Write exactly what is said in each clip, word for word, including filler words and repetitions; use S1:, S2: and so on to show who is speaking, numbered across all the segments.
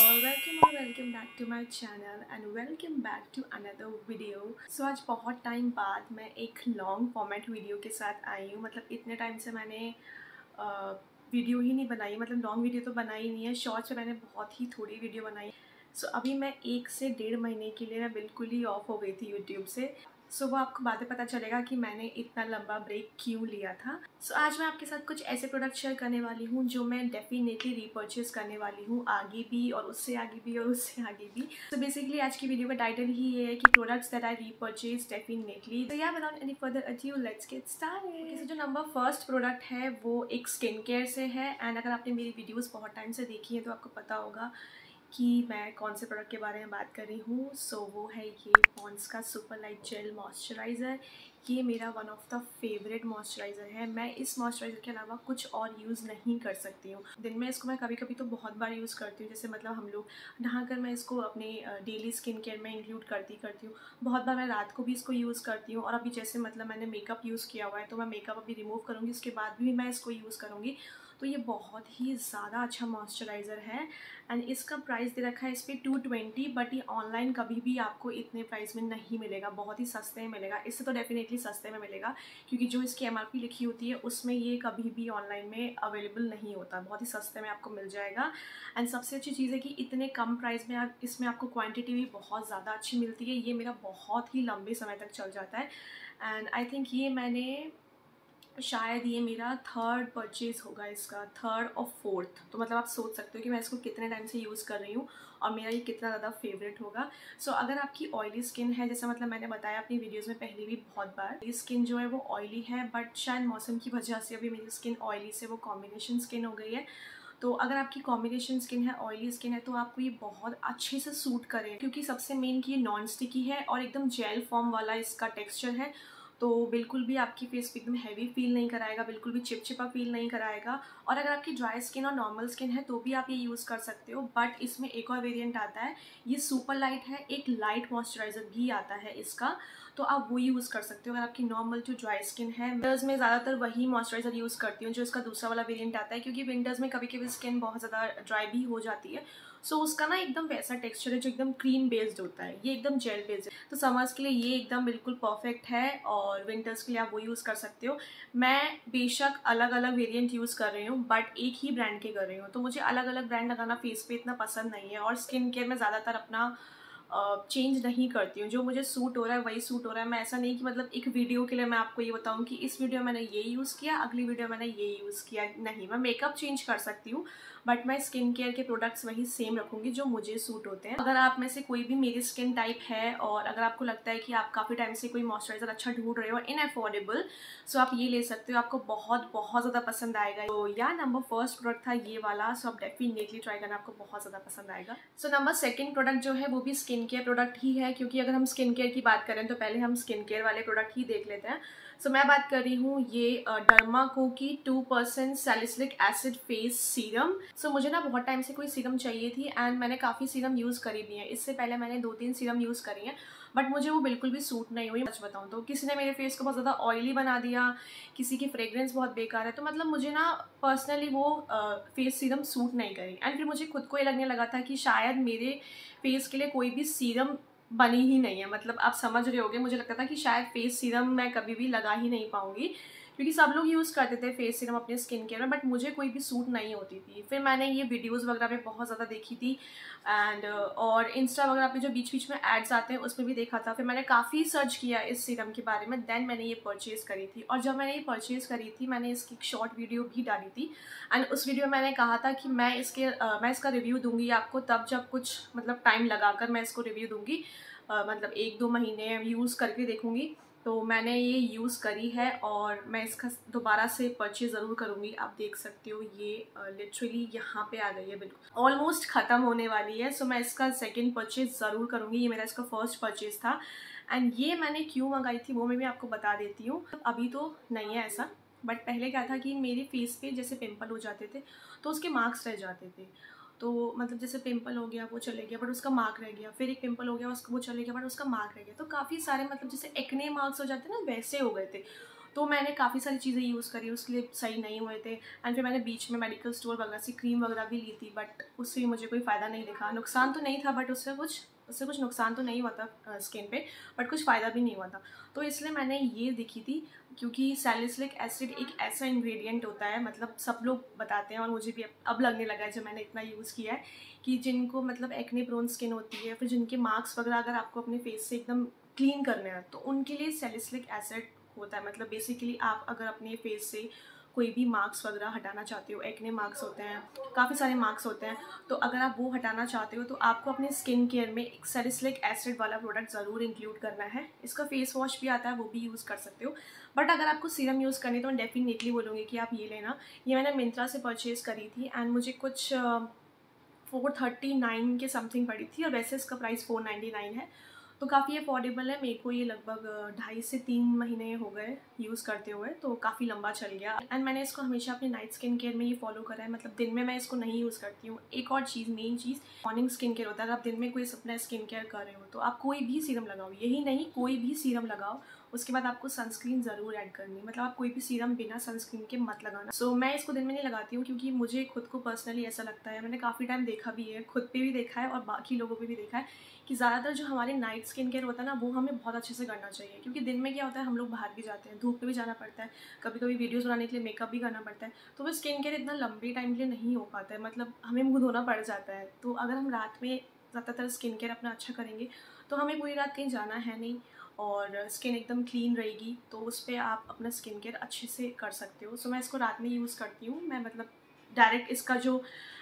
S1: all, welcome or welcome back to my channel and welcome back to another video. So आज बहुत time बाद मैं एक long format video के साथ आई हूँ। मतलब इतने टाइम से मैंने वीडियो ही नहीं बनाई, मतलब लॉन्ग वीडियो तो बनाई नहीं है, शॉर्ट्स में मैंने बहुत ही थोड़ी वीडियो बनाई। सो so, अभी मैं एक से डेढ़ महीने के लिए मैं बिल्कुल ही ऑफ हो गई थी यूट्यूब से। सो so, वो आपको बातें पता चलेगा कि मैंने इतना लंबा ब्रेक क्यों लिया था। सो so, आज मैं आपके साथ कुछ ऐसे प्रोडक्ट शेयर करने वाली हूँ जो मैं डेफिनेटली रीपर्चेज करने वाली हूँ, आगे भी और उससे आगे भी और उससे आगे भी। तो so, बेसिकली आज की वीडियो का टाइटल ही ये है कि products that I repurchase definitely. तो yeah without any further adieu let's get started. Okay, जो नंबर फर्स्ट प्रोडक्ट है वो एक स्किन केयर से है। एंड अगर आपने मेरी वीडियोज़ बहुत टाइम से देखी है तो आपको पता होगा कि मैं कौन से प्रोडक्ट के बारे में बात कर रही हूँ। सो so, वो है ये पॉन्ड्स का सुपर लाइट जेल मॉइस्चराइज़र। ये मेरा one of the favourite moisturiser है। मैं इस मॉइस्चराइज़र के अलावा कुछ और यूज़ नहीं कर सकती हूँ। दिन में इसको मैं कभी कभी तो बहुत बार यूज़ करती हूँ, जैसे मतलब हम लोग नहाकर मैं इसको अपने डेली स्किन केयर में इंक्लूड करती करती हूँ। बहुत बार मैं रात को भी इसको यूज़ करती हूँ। और अभी जैसे मतलब मैंने मेकअप यूज़ किया हुआ है तो मैं मेकअप अभी रिमूव करूँगी, उसके बाद भी मैं इसको यूज़ करूँगी। तो ये बहुत ही ज़्यादा अच्छा मॉइस्चराइज़र है। एंड इसका प्राइस दे रखा है इस पर टू ट्वेंटी, बट ये ऑनलाइन कभी भी आपको इतने प्राइस में नहीं मिलेगा, बहुत ही सस्ते में मिलेगा। इससे तो डेफिनेटली सस्ते में मिलेगा क्योंकि जो इसकी एमआरपी लिखी होती है उसमें ये कभी भी ऑनलाइन में अवेलेबल नहीं होता, बहुत ही सस्ते में आपको मिल जाएगा। एंड सबसे अच्छी चीज़ है कि इतने कम प्राइस में आप इसमें आपको क्वान्टिटी भी बहुत ज़्यादा अच्छी मिलती है। ये मेरा बहुत ही लंबे समय तक चल जाता है। एंड आई थिंक ये मैंने शायद ये मेरा थर्ड परचेज़ होगा, इसका थर्ड और फोर्थ। तो मतलब आप सोच सकते हो कि मैं इसको कितने टाइम से यूज़ कर रही हूँ और मेरा ये कितना ज़्यादा फेवरेट होगा। सो so, अगर आपकी ऑयली स्किन है, जैसे मतलब मैंने बताया अपनी वीडियोज़ में पहले भी बहुत बार, मेरी स्किन जो है वो ऑयली है, बट शायद मौसम की वजह से अभी मेरी स्किन ऑयली से वो कॉम्बिनेशन स्किन हो गई है। तो अगर आपकी कॉम्बिनेशन स्किन है, ऑयली स्किन है, तो आपको ये बहुत अच्छे से सूट करे क्योंकि सबसे मेन कि ये नॉन स्टिकी है और एकदम जेल फॉर्म वाला इसका टेक्सचर है। तो बिल्कुल भी आपकी फेस पे एकदम हैवी फील नहीं कराएगा, बिल्कुल भी चिपचिपा फील नहीं कराएगा। और अगर आपकी ड्राई स्किन और नॉर्मल स्किन है तो भी आप ये यूज़ कर सकते हो। बट इसमें एक और वेरिएंट आता है, ये सुपर लाइट है, एक लाइट मॉइस्चराइज़र भी आता है इसका, तो आप वो यूज़ कर सकते हो अगर आपकी नॉर्मल जो ड्राई स्किन है। विंटर्स में ज़्यादातर वही मॉइस्चराइज़र यूज़ करती हूँ जो इसका दूसरा वाला वेरिएंट आता है, क्योंकि विंटर्स में कभी कभी स्किन बहुत ज़्यादा ड्राई भी हो जाती है। सो so, उसका ना एकदम वैसा टेक्सचर है जो एकदम क्रीम बेस्ड होता है, ये एकदम जेल बेस्ड है। तो समर्स के लिए ये एकदम बिल्कुल परफेक्ट है और विंटर्स के लिए आप वो यूज़ कर सकते हो। मैं बेशक अलग अलग वेरिएंट यूज़ कर रही हूँ बट एक ही ब्रांड के कर रही हूँ, तो मुझे अलग अलग ब्रांड लगाना फेस पे इतना पसंद नहीं है। और स्किन केयर में ज़्यादातर अपना चेंज uh, नहीं करती हूँ, जो मुझे सूट हो रहा है वही सूट हो रहा है। मैं ऐसा नहीं कि मतलब एक वीडियो के लिए मैं आपको ये बताऊँ कि इस वीडियो में मैंने ये यूज़ किया, अगली वीडियो मैंने ये यूज़ किया, नहीं। मैं मेकअप चेंज कर सकती हूँ बट मैं स्किन केयर के प्रोडक्ट्स वही सेम रखूँगी जो मुझे सूट होते हैं। अगर आप में से कोई भी मेरी स्किन टाइप है और अगर आपको लगता है कि आप काफ़ी टाइम से कोई मॉइस्चराइज़र अच्छा ढूंढ रहे हो इन अफोर्डेबल, सो आप ये ले सकते हो, आपको बहुत बहुत ज़्यादा पसंद आएगा। तो या नंबर फर्स्ट प्रोडक्ट था ये वाला, सो आप डेफिनेटली ट्राई करना, आपको बहुत ज़्यादा पसंद आएगा। सो नंबर सेकेंड प्रोडक्ट जो है वो भी स्किन केयर प्रोडक्ट ही है, क्योंकि अगर हम स्किन केयर की बात करें तो पहले हम स्किन केयर वाले प्रोडक्ट ही देख लेते हैं। सो so, मैं बात कर रही हूँ ये डर्माको की two percent salicylic acid face serum. So मुझे ना बहुत टाइम से कोई सीरम चाहिए थी एंड मैंने काफ़ी सीरम यूज़ करी भी है। इससे पहले मैंने दो तीन सीरम यूज़ करी हैं बट मुझे वो बिल्कुल भी सूट नहीं हुई। सच बताऊँ तो किसी ने मेरे फेस को बहुत ज़्यादा ऑयली बना दिया, किसी की फ्रेग्रेंस बहुत बेकार है, तो मतलब मुझे ना पर्सनली वो फेस सीरम सूट नहीं करी। एंड फिर मुझे खुद को ये लगने लगा था कि शायद मेरे फेस के लिए कोई भी सीरम बनी ही नहीं है। मतलब आप समझ रहे होगे, मुझे लगता था कि शायद फेस सीरम मैं कभी भी लगा ही नहीं पाऊंगी क्योंकि सब लोग यूज़ करते थे फेस सीरम अपने स्किन केयर में, बट मुझे कोई भी सूट नहीं होती थी। फिर मैंने ये वीडियोस वगैरह पे बहुत ज़्यादा देखी थी एंड और इंस्टा वगैरह पे जो बीच बीच में एड्स आते हैं उसमें भी देखा था। फिर मैंने काफ़ी सर्च किया इस सीरम के बारे में, देन मैंने ये परचेज़ करी थी। और जब मैंने ये परचेज़ करी थी मैंने इसकी एक शॉर्ट वीडियो भी डाली थी एंड उस वीडियो में मैंने कहा था कि मैं इसके uh, मैं इसका रिव्यू दूँगी आपको तब जब कुछ मतलब टाइम लगाकर मैं इसको रिव्यू दूँगी। Uh, मतलब एक दो महीने यूज़ करके देखूँगी। तो मैंने ये यूज़ करी है और मैं इसका दोबारा से परचेज़ ज़रूर करूँगी। आप देख सकते हो ये लिटरली uh, यहाँ पे आ गई है, बिल्कुल ऑलमोस्ट ख़त्म होने वाली है। सो मैं इसका सेकंड परचेज़ ज़रूर करूँगी। ये मेरा इसका फर्स्ट परचेज़ था एंड ये मैंने क्यों मंगाई थी वो मैं भी आपको बता देती हूँ। अभी तो नहीं है ऐसा, बट पहले क्या था कि मेरे फेस पे जैसे पिंपल हो जाते थे तो उसके मार्क्स रह जाते थे। तो मतलब जैसे पिंपल हो गया वो चले गया बट उसका मार्क रह गया, फिर एक पिंपल हो गया उसका वो चले गया बट उसका मार्क रह गया, तो काफ़ी सारे मतलब जैसे एक्ने मार्क्स हो जाते हैं ना वैसे हो गए थे। तो मैंने काफ़ी सारी चीज़ें यूज़ करी, उसके लिए सही नहीं हुए थे। एंड फिर मैंने बीच में मेडिकल स्टोर वगैरह से क्रीम वगैरह भी ली थी, बट उससे भी मुझे कोई फ़ायदा नहीं दिखा। नुकसान तो नहीं था, बट उससे कुछ उससे कुछ नुकसान तो नहीं हुआ था स्किन पे, बट कुछ फ़ायदा भी नहीं हुआ था। तो इसलिए मैंने ये देखी थी, क्योंकि सैलिसिलिक एसिड एक ऐसा इंग्रेडिएंट होता है, मतलब सब लोग बताते हैं और मुझे भी अब लगने लगा है जब मैंने इतना यूज़ किया है, कि जिनको मतलब एक्ने प्रोन स्किन होती है, फिर जिनके मार्क्स वगैरह अगर आपको अपने फेस से एकदम क्लीन करने हैं, तो उनके लिए सैलिसिलिक एसिड होता है। मतलब बेसिकली आप अगर अपने फेस से कोई भी मार्क्स वगैरह हटाना चाहते हो, एक्ने मार्क्स होते हैं, काफ़ी सारे मार्क्स होते हैं, तो अगर आप वो हटाना चाहते हो तो आपको अपने स्किन केयर में एक सैलिसिलिक एसिड वाला प्रोडक्ट ज़रूर इंक्लूड करना है। इसका फेस वॉश भी आता है, वो भी यूज़ कर सकते हो, बट अगर आपको सीरम यूज़ करनी है तो मैं डेफिनेटली बोलूँगी कि आप ये लेना। ये मैंने मिंत्रा से परचेज़ करी थी एंड मुझे कुछ फोर थर्टी नाइन के समथिंग पड़ी थी, और वैसे इसका प्राइस फोर नाइन्टी नाइन है, तो काफ़ी अफोर्डेबल है। मेरे को ये लगभग ढाई से तीन महीने हो गए यूज़ करते हुए, तो काफ़ी लंबा चल गया। एंड मैंने इसको हमेशा अपनी नाइट स्किन केयर में ये फॉलो करा है, मतलब दिन में मैं इसको नहीं यूज़ करती हूँ। एक और चीज़, मेन चीज़, मॉर्निंग स्किन केयर होता है। अगर आप दिन में कोई अपना स्किन केयर कर रहे हो तो आप कोई भी सीरम लगाओ, यही नहीं कोई भी सीरम लगाओ, उसके बाद आपको सनस्क्रीन ज़रूर ऐड करनी है। मतलब आप कोई भी सीरम बिना सनस्क्रीन के मत लगाना। सो so, मैं इसको दिन में नहीं लगाती हूँ, क्योंकि मुझे खुद को पर्सनली ऐसा लगता है, मैंने काफ़ी टाइम देखा भी है, खुद पे भी देखा है और बाकी लोगों पे भी देखा है, कि ज़्यादातर जो हमारे नाइट स्किन केयर होता है ना, वो हमें बहुत अच्छे से करना चाहिए। क्योंकि दिन में क्या होता है, हम लोग बाहर भी जाते हैं, धूप पे भी जाना पड़ता है, कभी कभी वीडियोस बनाने के लिए मेकअप भी करना पड़ता है, तो वो स्किन केयर इतना लंबे टाइम के लिए नहीं हो पाता है, मतलब हमें मुँह धोना पड़ जाता है। तो अगर हम रात में ज़्यादातर स्किन केयर अपना अच्छा करेंगे तो हमें पूरी रात कहीं जाना है नहीं और स्किन एकदम क्लीन रहेगी, तो उस पर आप अपना स्किन केयर अच्छे से कर सकते हो। सो मैं इसको रात में यूज़ करती हूँ। मैं मतलब डायरेक्ट इसका जो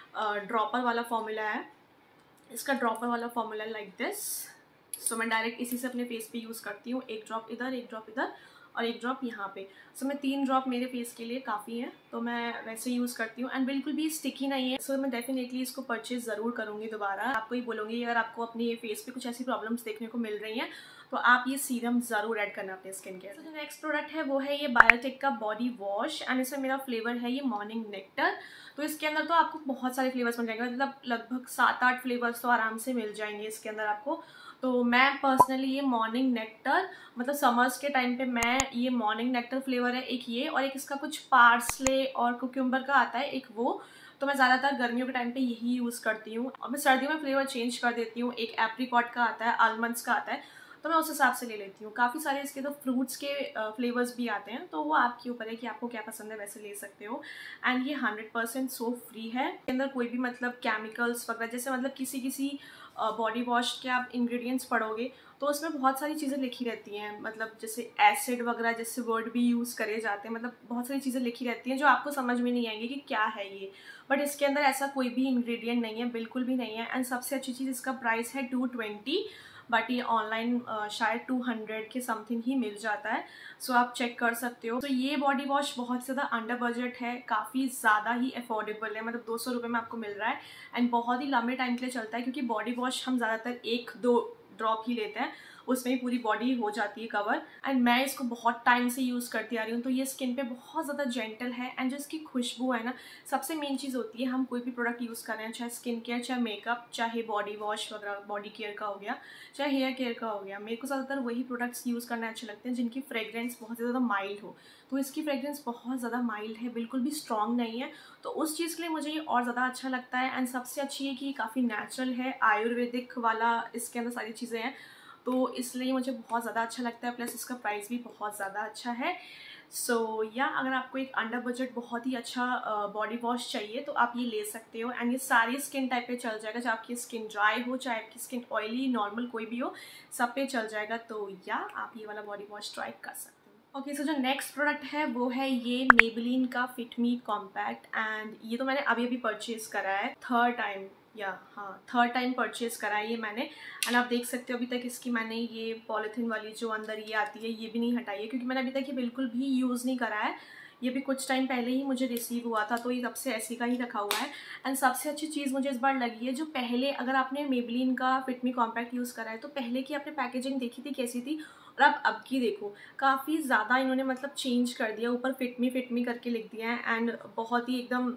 S1: ड्रॉपर वाला फॉर्मूला है, इसका ड्रॉपर वाला फॉर्मूला लाइक दिस। सो मैं डायरेक्ट इसी से अपने फेस पे यूज़ करती हूँ, एक ड्रॉप इधर, एक ड्रॉप इधर और एक ड्रॉप यहाँ पे। सो so, मैं तीन ड्रॉप मेरे फेस के लिए काफ़ी है, तो मैं वैसे यूज़ करती हूँ एंड बिल्कुल भी स्टिकी नहीं है। सो so, मैं डेफिनेटली इसको परचेज ज़रूर करूँगी दोबारा। आपको ही बोलूँगी, अगर आपको अपने फेस पे कुछ ऐसी प्रॉब्लम्स देखने को मिल रही हैं तो आप ये सीरम ज़रूर ऐड करना अपने स्किन केयर। तो जो नेक्स्ट प्रोडक्ट है वो है ये बायोटेक का बॉडी वॉश एंड इसमें मेरा फ्लेवर है ये मॉर्निंग नेक्टर। तो इसके अंदर तो आपको बहुत सारे फ्लेवर्स मिल जाएंगे, मतलब लगभग सात आठ फ्लेवर्स तो आराम से मिल जाएंगे इसके अंदर आपको। तो मैं पर्सनली ये मॉर्निंग नेक्टर, मतलब समर्स के टाइम पे मैं ये मॉर्निंग नेक्टर फ्लेवर है एक ये, और एक इसका कुछ पार्सले और कुक्यूम्बर का आता है एक वो, तो मैं ज़्यादातर गर्मियों के टाइम पे यही यूज़ करती हूँ। और मैं सर्दियों में फ्लेवर चेंज कर देती हूँ, एक एप्रीकॉट का आता है, आलमंड्स का आता है, तो मैं उस हिसाब से ले लेती हूँ। काफ़ी सारे इसके तो फ्रूट्स के फ्लेवर्स भी आते हैं, तो वो आपके ऊपर है कि आपको क्या पसंद है, वैसे ले सकते हो। एंड ये हंड्रेड परसेंट सोप फ्री है, इसके अंदर कोई भी मतलब केमिकल्स वगैरह, जैसे मतलब किसी किसी बॉडी वॉश के आप इंग्रेडिएंट्स पढ़ोगे तो उसमें बहुत सारी चीज़ें लिखी रहती हैं, मतलब जैसे एसिड वगैरह जैसे वर्ड भी यूज़ करे जाते हैं, मतलब बहुत सारी चीज़ें लिखी रहती हैं जो आपको समझ में नहीं आएंगी कि क्या है ये, बट इसके अंदर ऐसा कोई भी इंग्रेडिएंट नहीं है, बिल्कुल भी नहीं है। एंड सबसे अच्छी चीज़, इसका प्राइस है टू ट्वेंटी, बट ये ऑनलाइन शायद टू हंड्रेड के समथिंग ही मिल जाता है, सो आप चेक कर सकते हो। तो ये बॉडी वॉश बहुत ज़्यादा अंडर बजट है, काफ़ी ज़्यादा ही अफोर्डेबल है, मतलब दो सौ रुपये में आपको मिल रहा है एंड बहुत ही लंबे टाइम के लिए चलता है, क्योंकि बॉडी वॉश हम ज़्यादातर एक दो ड्रॉप ही लेते हैं, उसमें ही पूरी बॉडी हो जाती है कवर। एंड मैं इसको बहुत टाइम से यूज़ करती आ रही हूँ, तो ये स्किन पे बहुत ज़्यादा जेंटल है एंड जो इसकी खुशबू है ना, सबसे मेन चीज़ होती है, हम कोई भी प्रोडक्ट यूज़ कर रहे हैं, चाहे स्किन केयर, चाहे मेकअप, चाहे बॉडी वॉश वगैरह, बॉडी केयर का हो गया, चाहे हेयर केयर का हो गया, मेरे को ज़्यादातर वही प्रोडक्ट्स यूज़ करना अच्छे लगते हैं जिनकी फ्रेग्रेंस बहुत ज़्यादा माइल्ड हो। तो इसकी फ्रेग्रेंस बहुत ज़्यादा माइल्ड है, बिल्कुल भी स्ट्रॉन्ग नहीं है, तो उस चीज़ के लिए मुझे ये और ज़्यादा अच्छा लगता है। एंड सबसे अच्छी है कि ये काफ़ी नेचुरल है, आयुर्वेदिक वाला इसके अंदर सारी चीज़ें हैं, तो इसलिए मुझे बहुत ज़्यादा अच्छा लगता है, प्लस इसका प्राइस भी बहुत ज़्यादा अच्छा है। सो so, या yeah, अगर आपको एक अंडर बजट बहुत ही अच्छा बॉडी uh, वॉश चाहिए तो आप ये ले सकते हो एंड ये सारी स्किन टाइप पे चल जाएगा, चाहे आपकी स्किन ड्राई हो, चाहे आपकी स्किन ऑयली, नॉर्मल कोई भी हो, सब पे चल जाएगा। तो या yeah, आप ये वाला बॉडी वॉश ट्राई कर सकते हो। ओके, सो जो नेक्स्ट प्रोडक्ट है वो है ये मेबेलिन का फिट मी कॉम्पैक्ट एंड ये तो मैंने अभी अभी परचेज करा है, थर्ड टाइम या हाँ थर्ड टाइम परचेज करा है ये मैंने। एंड आप देख सकते हो अभी तक इसकी मैंने ये पॉलीथीन वाली जो अंदर ये आती है ये भी नहीं हटाई है, क्योंकि मैंने अभी तक ये बिल्कुल भी यूज़ नहीं करा है, ये भी कुछ टाइम पहले ही मुझे रिसीव हुआ था, तो ये तब से ऐसे का ही रखा हुआ है। एंड सबसे अच्छी चीज़ मुझे इस बार लगी है, जो पहले अगर आपने मेबेलिन का फिट मी कॉम्पैक्ट यूज़ करा है तो पहले की आपने पैकेजिंग देखी थी कैसी थी, और आप अब की देखो, काफ़ी ज़्यादा इन्होंने मतलब चेंज कर दिया, ऊपर फिट मी फिट मी करके लिख दिया है एंड बहुत ही एकदम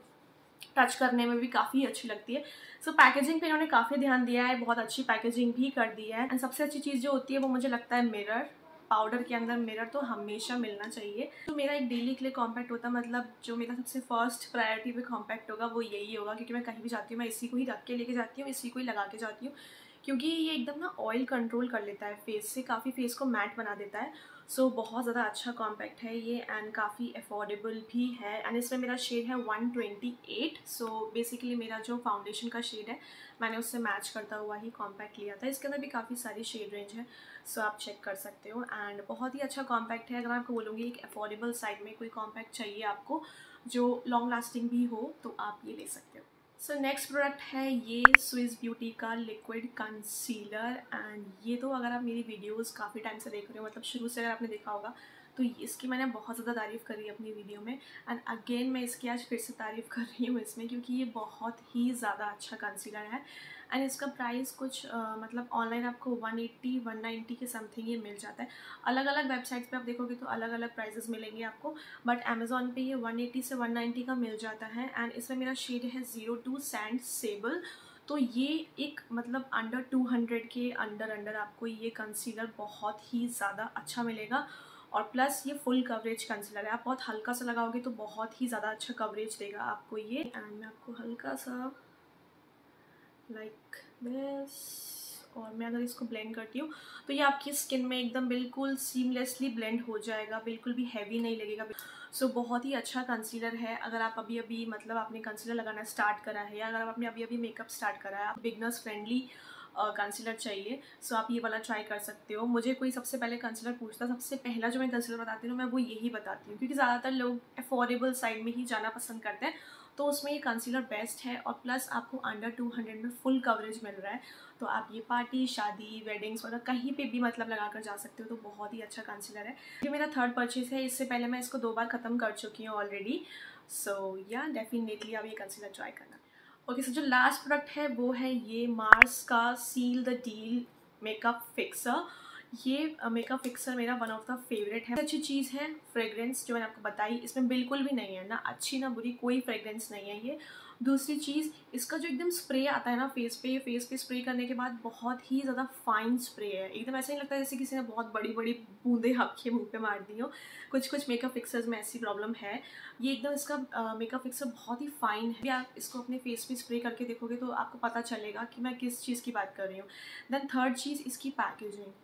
S1: टच करने में भी काफ़ी अच्छी लगती है। सो so, पैकेजिंग पे इन्होंने काफ़ी ध्यान दिया है, बहुत अच्छी पैकेजिंग भी कर दी है। एंड सबसे अच्छी चीज़ जो होती है वो मुझे लगता है मिरर, पाउडर के अंदर मिरर तो हमेशा मिलना चाहिए। तो मेरा एक डेली के लिए कॉम्पैक्ट होता है, मतलब जो मेरा सबसे फर्स्ट प्रायोरिटी पे कॉम्पैक्ट होगा वो यही होगा, क्योंकि मैं कहीं भी जाती हूँ मैं इसी को ही रख के लेके जाती हूँ, इसी को ही लगा के जाती हूँ, क्योंकि ये एकदम ना ऑयल कंट्रोल कर लेता है फेस से, काफ़ी फेस को मैट बना देता है। सो so, बहुत ज़्यादा अच्छा कॉम्पैक्ट है ये एंड काफ़ी अफोर्डेबल भी है। एंड इसमें मेरा शेड है one twenty eight. So basically मेरा जो फाउंडेशन का शेड है मैंने उससे मैच करता हुआ ही कॉम्पैक्ट लिया था। इसके अंदर भी काफ़ी सारी शेड रेंज है, सो so, आप चेक कर सकते हो। एंड बहुत ही अच्छा कॉम्पैक्ट है। अगर मैं आपको बोलूँगी एक अफोर्डेबल साइड में कोई कॉम्पैक्ट चाहिए आपको जो लॉन्ग लास्टिंग भी हो तो आप ये ले सकते हो। सो नेक्स्ट प्रोडक्ट है ये स्विस ब्यूटी का लिक्विड कंसीलर। एंड ये तो अगर आप मेरी वीडियोस काफ़ी टाइम से देख रहे हो, मतलब शुरू से अगर आपने देखा होगा, तो इसकी मैंने बहुत ज़्यादा तारीफ़ करी है अपनी वीडियो में। एंड अगेन मैं इसकी आज फिर से तारीफ़ कर रही हूँ इसमें, क्योंकि ये बहुत ही ज़्यादा अच्छा कंसीलर है। एंड इसका प्राइस कुछ आ, मतलब ऑनलाइन आपको वन एट्टी वन नाइन्टी के समथिंग ये मिल जाता है। अलग अलग वेबसाइट्स पे आप देखोगे तो अलग अलग प्राइजेस मिलेंगे आपको, बट अमेज़ॉन पे ये वन एट्टी से वन नाइन्टी का मिल जाता है। एंड इसमें मेरा शेड है ज़ीरो टू सैंड सेबल। तो ये एक मतलब अंडर टू हंड्रेड के अंडर अंडर आपको ये कंसीलर बहुत ही ज़्यादा अच्छा मिलेगा। और प्लस ये फुल कवरेज कंसीलर है, आप बहुत हल्का सा लगाओगे तो बहुत ही ज़्यादा अच्छा कवरेज देगा आपको ये। एंड मैं आपको हल्का सा लाइक दिस, और मैं अगर इसको ब्लेंड करती हूँ तो ये आपकी स्किन में एकदम बिल्कुल सीमलेसली ब्लेंड हो जाएगा, बिल्कुल भी हैवी नहीं लगेगा। सो so, बहुत ही अच्छा कंसीलर है। अगर आप अभी अभी मतलब आपने कंसीलर लगाना स्टार्ट करा है, या अगर आपने अभी अभी मेकअप स्टार्ट करा है, आप बिगनर्स फ्रेंडली कंसीलर चाहिए, सो so आप ये वाला ट्राई कर सकते हो। मुझे कोई सबसे पहले कंसीलर पूछता, सबसे पहला जो मैं कंसीलर बताती हूँ मैं वो यही बताती हूँ, क्योंकि ज़्यादातर लोग अफोर्डेबल साइड में ही जाना पसंद करते हैं, तो उसमें ये कंसीलर बेस्ट है। और प्लस आपको अंडर टू हंड्रेड में फुल कवरेज मिल रहा है, तो आप ये पार्टी, शादी, वेडिंग्स वगैरह कहीं पे भी मतलब लगा कर जा सकते हो। तो बहुत ही अच्छा कंसीलर है। ये मेरा थर्ड परचेज है, इससे पहले मैं इसको दो बार ख़त्म कर चुकी हूँ ऑलरेडी। सो या डेफिनेटली आप ये कंसीलर ट्राई करना। ओके, सो जो लास्ट प्रोडक्ट है वो है ये मार्स का seal the deal makeup fixer. ये मेकअप फिक्सर मेरा वन ऑफ द फेवरेट है। अच्छी चीज़ है फ्रेग्रेंस जो मैंने आपको बताई, इसमें बिल्कुल भी नहीं है, ना अच्छी ना बुरी, कोई फ्रेग्रेंस नहीं है ये। दूसरी चीज़, इसका जो एकदम स्प्रे आता है ना फेस पे, फेस पे स्प्रे करने के बाद बहुत ही ज़्यादा फाइन स्प्रे है, एकदम ऐसा नहीं लगता जैसे किसी ने बहुत बड़ी बड़ी बूंदें आपके मुंह पे मार दी हो। कुछ कुछ मेकअप फिक्सर्स में ऐसी प्रॉब्लम है, ये एकदम इसका मेकअप फिक्सर बहुत ही फाइन है। आप इसको अपने फेस पे स्प्रे करके देखोगे तो आपको पता चलेगा कि मैं किस चीज़ की बात कर रही हूँ। देन थर्ड चीज़, इसकी पैकेजिंग,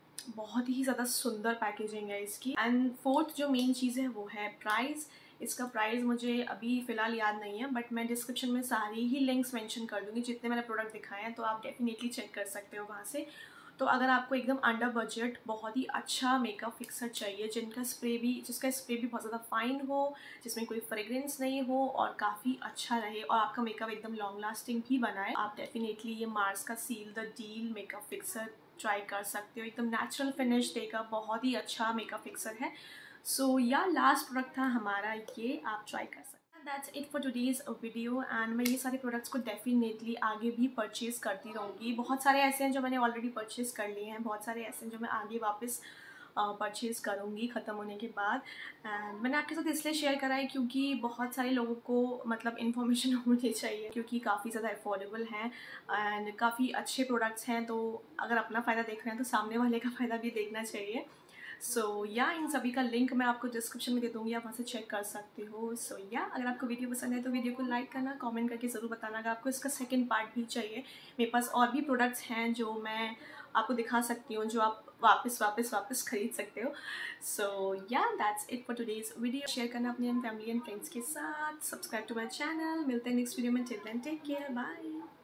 S1: बहुत ही ज़्यादा सुंदर पैकेजिंग है इसकी। एंड फोर्थ जो मेन चीज़ है वो है प्राइस। इसका प्राइस मुझे अभी फ़िलहाल याद नहीं है, बट मैं डिस्क्रिप्शन में सारी ही लिंक्स मेंशन कर दूँगी जितने मैंने प्रोडक्ट दिखाए हैं, तो आप डेफिनेटली चेक कर सकते हो वहाँ से। तो अगर आपको एकदम अंडर बजट बहुत ही अच्छा मेकअप फिक्सर चाहिए, जिनका स्प्रे भी जिसका स्प्रे भी बहुत ज़्यादा फाइन हो, जिसमें कोई फ्रेग्रेंस नहीं हो और काफ़ी अच्छा रहे और आपका मेकअप एकदम लॉन्ग लास्टिंग भी बनाए, आप डेफिनेटली ये मार्स का seal the deal makeup fixer try कर सकते हो। एकदम नेचुरल फिनिश देगा, बहुत ही अच्छा मेकअप फिक्सर है। सो या लास्ट प्रोडक्ट था हमारा ये, आप ट्राई कर सकते हैं। That's it for today's video. And मैं ये सारे प्रोडक्ट्स को डेफिनेटली आगे भी परचेज़ करती रहूँगी। बहुत सारे ऐसे हैं जो मैंने ऑलरेडी परचेज़ कर लिए हैं, बहुत सारे ऐसे हैं जो मैं आगे वापस परचेज़ करूँगी ख़त्म होने के बाद। एंड मैंने आपके साथ इसलिए शेयर करा है क्योंकि बहुत सारे लोगों को मतलब इन्फॉर्मेशन होनी चाहिए, क्योंकि काफ़ी ज़्यादा अफोर्डेबल हैं एंड काफ़ी अच्छे प्रोडक्ट्स हैं। तो अगर अपना फ़ायदा देख रहे हैं तो सामने वाले का फ़ायदा भी देखना चाहिए। सो so, या yeah, इन सभी का लिंक मैं आपको डिस्क्रिप्शन में दे दूँगी, आप वहाँ से चेक कर सकते हो। सो so, या yeah, अगर आपको वीडियो पसंद है तो वीडियो को लाइक करना, कमेंट करके ज़रूर बताना अगर आपको इसका सेकंड पार्ट भी चाहिए। मेरे पास और भी प्रोडक्ट्स हैं जो मैं आपको दिखा सकती हूँ, जो आप वापस वापस वापस खरीद सकते हो। So yeah that's it for today's video. Share करना अपने फैमिली एंड फ्रेंड्स के साथ, सब्सक्राइब टू माई चैनल। मिलते हैं नेक्स्ट वीडियो में, till then take care, bye.